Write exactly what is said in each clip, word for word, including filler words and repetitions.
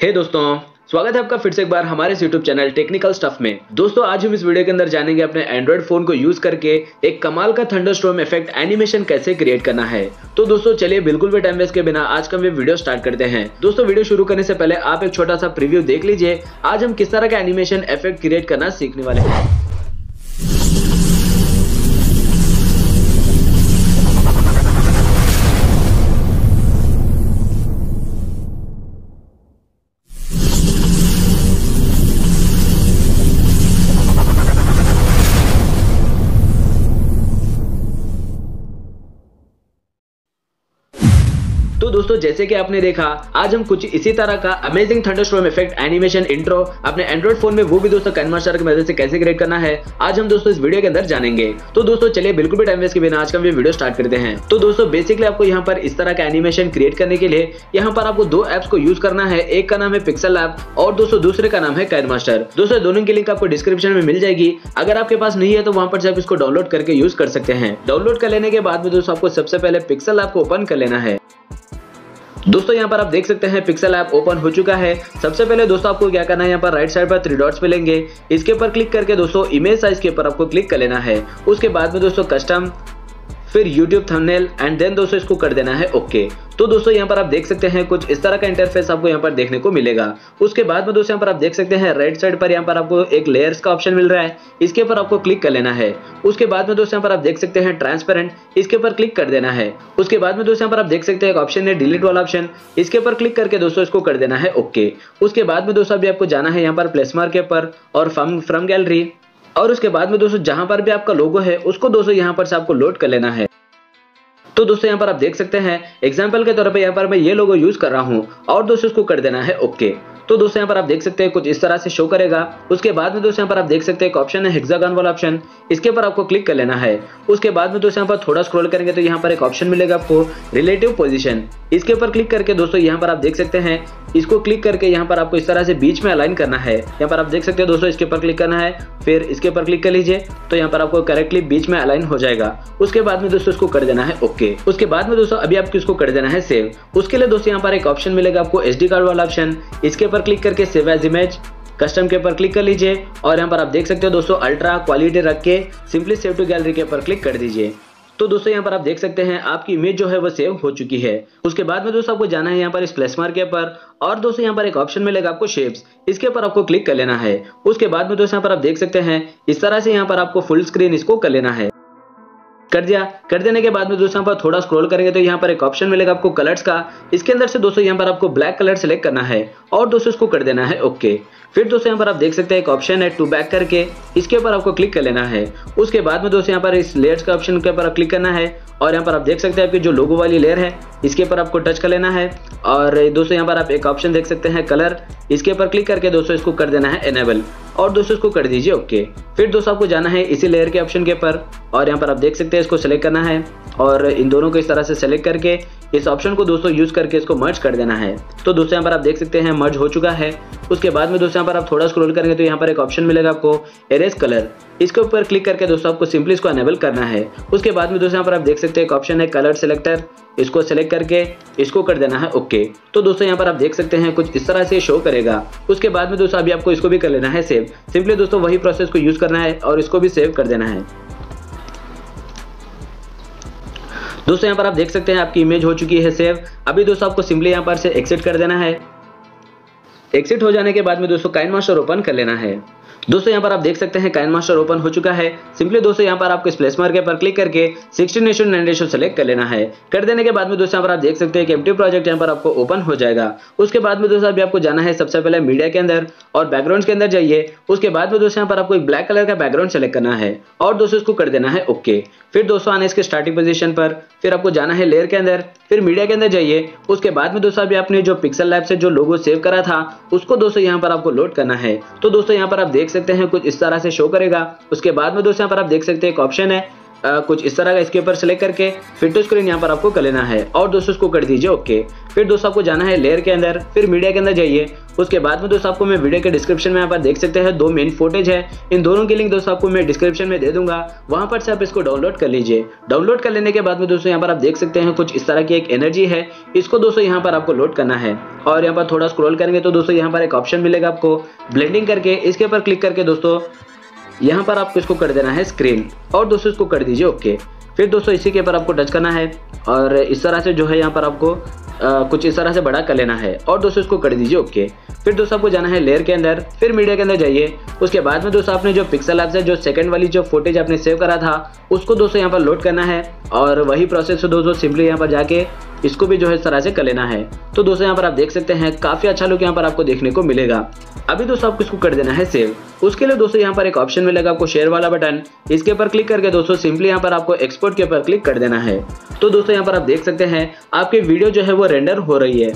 हे hey दोस्तों, स्वागत है आपका फिर से एक बार हमारे यूट्यूब चैनल टेक्निकल स्टफ में। दोस्तों आज हम इस वीडियो के अंदर जानेंगे अपने एंड्रॉइड फोन को यूज करके एक कमाल का थंडरस्टॉर्म इफेक्ट एनिमेशन कैसे क्रिएट करना है। तो दोस्तों चलिए बिल्कुल भी टाइम वेस्ट के बिना आज का हम ये वीडियो स्टार्ट करते हैं। दोस्तों वीडियो शुरू करने से पहले आप एक छोटा सा प्रीव्यू देख लीजिए। आज हम किस तरह का एनिमेशन इफेक्ट क्रिएट करना सीखने वाले हैं। तो दोस्तों जैसे कि आपने देखा, आज हम कुछ इसी तरह का amazing thunderstorm effect animation intro अपने एंड्रॉइड फोन में वो भी दोस्तों काइनमास्टर की मदद से कैसे क्रिएट करना है आज हम दोस्तों इस वीडियो के अंदर जानेंगे। तो दोस्तों चलिए बिल्कुल भी टाइम वेस्ट के बिना आज का हम ये वीडियो स्टार्ट करते हैं। तो दोस्तों बेसिकली आपको यहाँ पर इस तरह का एनिमेशन क्रिएट करने के लिए यहाँ पर आपको दो एप्स को यूज करना है। एक का नाम है पिक्सल लैब और दोस्तों दूसरे का नाम है काइनमास्टर। दोस्तों दोनों की लिंक आपको डिस्क्रिप्शन में मिल जाएगी। अगर आपके पास नहीं है तो वहां पर से आप इसको डाउनलोड करके यूज कर सकते हैं। डाउनलोड कर लेने के बाद में दोस्तों आपको सबसे पहले पिक्सल लैब को ओपन कर लेना है। दोस्तों यहाँ पर आप देख सकते हैं पिक्सल ऐप ओपन हो चुका है। सबसे पहले दोस्तों आपको क्या करना है, यहाँ पर राइट साइड पर थ्री डॉट्स मिलेंगे, इसके ऊपर क्लिक करके दोस्तों इमेज साइज के ऊपर आपको क्लिक कर लेना है। उसके बाद में दोस्तों कस्टम, फिर यूट्यूब थंबनेल एंड देन दोस्तों इसको कर देना है ओके। तो दोस्तों यहाँ पर आप देख सकते हैं कुछ इस तरह का इंटरफेस आपको यहाँ पर देखने को मिलेगा। उसके बाद में दोस्तों यहाँ पर आप देख सकते हैं राइट साइड पर यहाँ पर आपको एक लेयर्स का ऑप्शन मिल रहा है, इसके ऊपर आपको क्लिक कर लेना है। उसके बाद में दोस्तों यहाँ पर आप देख सकते हैं ट्रांसपेरेंट, इसके ऊपर क्लिक कर देना है। उसके बाद में दोस्तों यहाँ पर आप देख सकते हैं एक ऑप्शन है डिलीट वाला ऑप्शन, इसके ऊपर क्लिक करके दोस्तों इसको कर देना है ओके। उसके बाद में दोस्तों अभी आपको जाना है यहाँ पर प्लेस मार्क के ऊपर और फ्रॉम फ्रॉम गैलरी, और उसके बाद में दोस्तों जहां पर भी आपका लोगो है उसको दोस्तों यहाँ पर से आपको लोड कर लेना है। तो दोस्तों यहाँ पर आप देख सकते हैं एग्जाम्पल के तौर पे यहाँ पर मैं ये लोगो यूज कर रहा हूँ और दोस्तों इसको कर देना है ओके। तो दोस्तों यहाँ पर आप देख सकते हैं कुछ इस तरह से शो करेगा। उसके बाद में दोस्तों यहाँ पर आप देख सकते हैं एक ऑप्शन है हेक्सागन वाला ऑप्शन, इसके ऊपर आपको क्लिक कर लेना है। उसके बाद में दोस्तों यहाँ पर थोड़ा स्क्रॉल करेंगे तो यहाँ पर एक ऑप्शन मिलेगा आपको रिलेटिव पोजीशन, इसके ऊपर क्लिक करके दोस्तों यहाँ पर आप देख सकते हैं इसको क्लिक करके यहाँ पर आपको इस तरह से बीच में अलाइन करना है। यहाँ पर आप देख सकते हैं दोस्तों इसके ऊपर क्लिक करना है, फिर इसके ऊपर क्लिक कर लीजिए तो यहाँ पर आपको करेक्टली बीच में अलाइन हो जाएगा। उसके बाद में दोस्तों इसको कर देना है ओके। उसके बाद में दोस्तों अभी आपको इसको कर देना है सेव। उसके लिए दोस्तों यहाँ पर एक ऑप्शन मिलेगा आपको एसडी कार्ड वाला ऑप्शन, इसके ऊपर क्लिक करके सेव एज इमेज कस्टम के ऊपर क्लिक कर लीजिए और यहाँ पर आप देख सकते हो दोस्तों अल्ट्रा क्वालिटी रख के सिंपली सेव टू गैलरी के ऊपर क्लिक कर दीजिए। तो दोस्तों यहाँ पर आप देख सकते हैं आपकी इमेज जो है वो सेव हो चुकी है। उसके बाद में दोस्तों आपको जाना है यहाँ पर इस प्लस मार्क के ऊपर और दोस्तों यहाँ पर एक ऑप्शन मिलेगा आपको शेप्स, इसके ऊपर आपको क्लिक कर लेना है। उसके बाद में दोस्तों यहाँ पर आप देख सकते हैं इस तरह से यहाँ पर आपको फुल स्क्रीन इसको कर लेना है। कर दिया। कर देने के बाद में दोस्तों यहाँ पर थोड़ा स्क्रॉल करेंगे तो यहाँ पर एक ऑप्शन मिलेगा आपको कलर्स का, इसके अंदर से दोस्तों यहाँ पर आपको ब्लैक कलर सेलेक्ट करना है और दोस्तों इसको कर देना है ओके। फिर दोस्तों यहाँ पर आप देख सकते हैं एक ऑप्शन है टू बैक करके, इसके ऊपर आपको क्लिक कर लेना है। उसके बाद में दोस्तों यहाँ पर इस लेयर्स का ऑप्शन के ऊपर क्लिक करना है और यहाँ पर आप देख सकते हैं आपकी जो लोगो वाली लेयर है इसके ऊपर आपको टच कर लेना है। और दोस्तों यहाँ पर आप एक ऑप्शन देख सकते हैं कलर, इसके ऊपर क्लिक करके दोस्तों इसको कर देना है एनेबल और दोस्तों इसको कर दीजिए ओके। फिर दोस्तों आपको जाना है इसी लेयर के ऑप्शन के ऊपर और यहाँ पर आप देख सकते हैं इसको सेलेक्ट करना है और इन दोनों को इस तरह से सेलेक्ट करके इस ऑप्शन को दोस्तों यूज करके इसको मर्ज कर देना है। तो दोस्तों यहाँ पर आप देख सकते हैं मर्ज हो चुका है। उसके बाद में दोस्तों यहाँ पर आप थोड़ा स्क्रॉल करेंगे तो यहाँ पर एक ऑप्शन मिलेगा आपको एरेज कलर, इसके ऊपर क्लिक करके दोस्तों आपको सिंपली इसको एनेबल करना है। उसके बाद में दोस्तों यहाँ पर आप देख सकते हैं एक ऑप्शन है कलर सिलेक्टर, इसको सेलेक्ट करके इसको कर देना है ओके। तो दोस्तों यहाँ पर आप देख सकते हैं कुछ इस तरह से शो करेगा। उसके बाद में दोस्तों अभी आपको इसको भी कर लेना है सेव। सिंपली दोस्तों वही प्रोसेस को यूज करना है और इसको भी सेव कर देना है। दोस्तों यहाँ पर आप देख सकते हैं आपकी इमेज हो चुकी है सेव। अभी दोस्तों आपको सिंपली यहाँ पर से एग्जिट कर देना है। एग्जिट हो जाने के बाद में दोस्तों काइनमास्टर ओपन कर लेना है। दोस्तों यहाँ पर आप देख सकते हैं काइनमास्टर ओपन हो चुका है। सिंपली दोस्तों यहाँ पर आपको इस प्लेस मार्क पर क्लिक करके sixteen ratio nine ratio select कर लेना है। कर देने के बाद में दोस्तों यहाँ पर आप देख सकते हैं कि एम्प्टी प्रोजेक्ट यहाँ पर आपको ओपन हो जाएगा। उसके बाद में दोस्तों अभी आपको जाना है सबसे पहले मीडिया के अंदर और बैकग्राउंड के अंदर जाइए। उसके बाद में दोस्तों यहाँ पर आपको एक ब्लैक कलर का बैकग्राउंड सेलेक्ट करना है और दोस्तों इसको कर देना है ओके। फिर दोस्तों आने इसके स्टार्टिंग पोजीशन पर, फिर आपको जाना है लेयर के अंदर, फिर मीडिया के अंदर जाइए। उसके बाद में दोस्तों अभी आपने जो पिक्सल लैब से जो लोगो सेव करा था उसको दोस्तों यहाँ पर आपको लोड करना है। तो दोस्तों यहाँ पर आप देख सकते हैं कुछ इस तरह से शो करेगा। उसके बाद में दोस्तों यहाँ पर आप देख सकते हैं एक ऑप्शन है आ, कुछ इस तरह का इसके ऊपर सेलेक्ट करके फिट टू स्क्रीन यहाँ पर आपको कर लेना है और दोस्तों इसको कर दीजिए ओके। फिर दोस्तों आपको जाना है लेयर के अंदर, फिर मीडिया के अंदर जाइए। उसके बाद में दोस्तों आपको मैं वीडियो के डिस्क्रिप्शन में यहाँ पर देख सकते हैं दो मेन फुटेज है, इन दोनों की लिंक दोस्तों आपको मैं डिस्क्रिप्शन में दे दूंगा, वहां पर से आप इसको डाउनलोड कर लीजिए। डाउनलोड कर लेने के बाद में दोस्तों यहाँ पर आप देख सकते हैं कुछ इस तरह की एक एनर्जी है, इसको दोस्तों यहाँ पर आपको लोड करना है और यहाँ पर थोड़ा स्क्रॉल करेंगे तो दोस्तों यहाँ पर एक ऑप्शन मिलेगा आपको ब्लेंडिंग करके, इसके ऊपर क्लिक करके दोस्तों यहाँ पर आपको इसको कर देना है स्क्रीन और दोस्तों इसको कर दीजिए ओके। फिर दोस्तों इसी के ऊपर आपको टच करना है और इस तरह से जो है यहाँ पर आपको आ, कुछ इस तरह से बड़ा कर लेना है और दोस्तों इसको कर दीजिए ओके। फिर दोस्तों आपको जाना है लेयर के अंदर, फिर मीडिया के अंदर जाइए। उसके बाद में दोस्तों आपने जो पिक्सल लैब से जो सेकंड वाली जो फुटेज आपने सेव करा था उसको दोस्तों यहाँ पर लोड करना है और वही प्रोसेस दोस्तों सिंपली यहाँ पर जाके इसको भी जो है इस तरह से कर लेना है। तो दोस्तों यहाँ पर आप देख सकते हैं काफी अच्छा लुक यहाँ पर आपको देखने को मिलेगा। अभी दोस्तों आपको इसको कर देना है सेव। उसके लिए दोस्तों यहाँ पर एक ऑप्शन मिलेगा आपको शेयर वाला बटन, इसके ऊपर क्लिक करके दोस्तों सिंपली यहाँ पर आपको एक्सपोर्ट के ऊपर क्लिक कर देना है। तो दोस्तों यहाँ पर आप देख सकते हैं आपकी वीडियो जो है वो रेंडर हो रही है।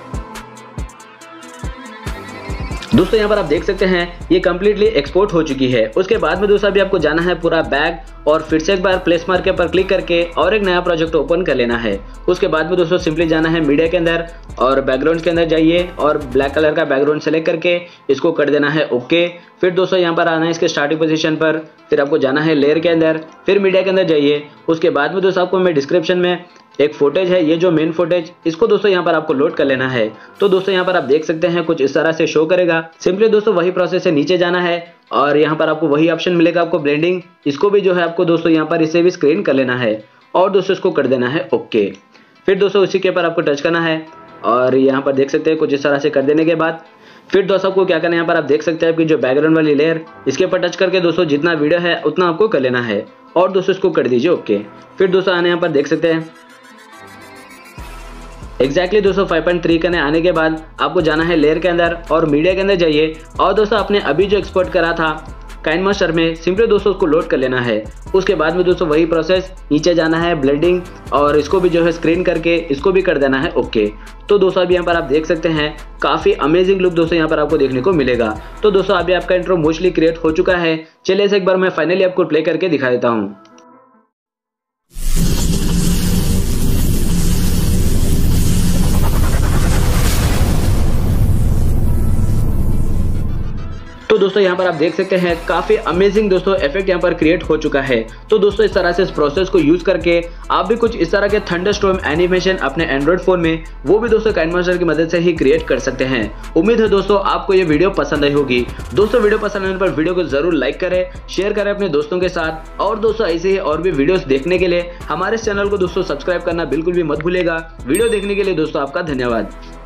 दोस्तों यहाँ पर आप देख सकते हैं ये कम्प्लीटली एक्सपोर्ट हो चुकी है। उसके बाद में दोस्तों अभी आपको जाना है पूरा बैग और फिर से एक बार प्लेस मार्क के पर क्लिक करके और एक नया प्रोजेक्ट ओपन कर लेना है। उसके बाद में दोस्तों सिंपली जाना है मीडिया के अंदर और बैकग्राउंड के अंदर जाइए और ब्लैक कलर का बैकग्राउंड सेलेक्ट करके इसको कर देना है ओके। फिर दोस्तों यहाँ पर आना है इसके स्टार्टिंग पोजीशन पर, फिर आपको जाना है लेयर के अंदर, फिर मीडिया के अंदर जाइए। उसके बाद में दोस्तों आपको मैं डिस्क्रिप्शन में एक फुटेज है, ये जो मेन फुटेज, इसको दोस्तों यहाँ पर आपको लोड कर लेना है। तो दोस्तों यहाँ पर आप देख सकते हैं कुछ इस तरह से शो करेगा। सिंपली दोस्तों वही प्रोसेस है, नीचे जाना है और यहाँ पर आपको वही ऑप्शन मिलेगा आपको ब्लेंडिंग, इसको भी जो है आपको दोस्तों यहाँ पर इसे भी स्क्रीन कर लेना है और दोस्तों इसको कर देना है ओके। फिर दोस्तों उसी के ऊपर आपको टच करना है और यहाँ पर देख सकते हैं कुछ इस तरह से कर देने के बाद फिर दोस्तों आपको क्या करना है, यहाँ पर आप देख सकते हैं आपकी जो बैकग्राउंड वाली लेयर, इसके ऊपर टच करके दोस्तों जितना वीडियो है उतना आपको कर लेना है और दोस्तों इसको कर दीजिए ओके। फिर दोस्तों आने यहाँ पर देख सकते हैं एक्जैक्टली दोस्तों फाइव पॉइंट थ्री करने आने के बाद आपको जाना है लेयर के अंदर और मीडिया के अंदर जाइए और दोस्तों आपने अभी जो एक्सपोर्ट करा था काइनमास्टर में सिंपली दोस्तों उसको लोड कर लेना है। उसके बाद में दोस्तों वही प्रोसेस, नीचे जाना है ब्लेंडिंग और इसको भी जो है स्क्रीन करके इसको भी कर देना है ओके। तो दोस्तों अभी यहाँ पर आप देख सकते हैं काफी अमेजिंग लुक दोस्तों यहाँ पर आपको देखने को मिलेगा। तो दोस्तों अभी आपका इंट्रो मोस्टली क्रिएट हो चुका है। चलिए इसे एक बार मैं फाइनली आपको प्ले करके दिखा देता हूँ। तो दोस्तों यहाँ पर आप देख सकते हैं काफी अमेजिंग दोस्तों इफेक्ट यहाँ पर क्रिएट हो चुका है। तो दोस्तों इस तरह से इस प्रोसेस को यूज करके आप भी कुछ इस तरह के थंडरस्टॉर्म एनिमेशन अपने एंड्रॉइड फोन में वो भी दोस्तों काइनमास्टर की मदद से ही क्रिएट कर सकते हैं। उम्मीद है दोस्तों आपको ये वीडियो पसंद आई होगी। दोस्तों वीडियो पसंद आने पर वीडियो को जरूर लाइक करें, शेयर करें अपने दोस्तों के साथ और दोस्तों ऐसे ही और भी वीडियोस देखने के लिए हमारे चैनल को दोस्तों सब्सक्राइब करना बिल्कुल भी मत भूलिएगा। वीडियो देखने के लिए दोस्तों आपका धन्यवाद।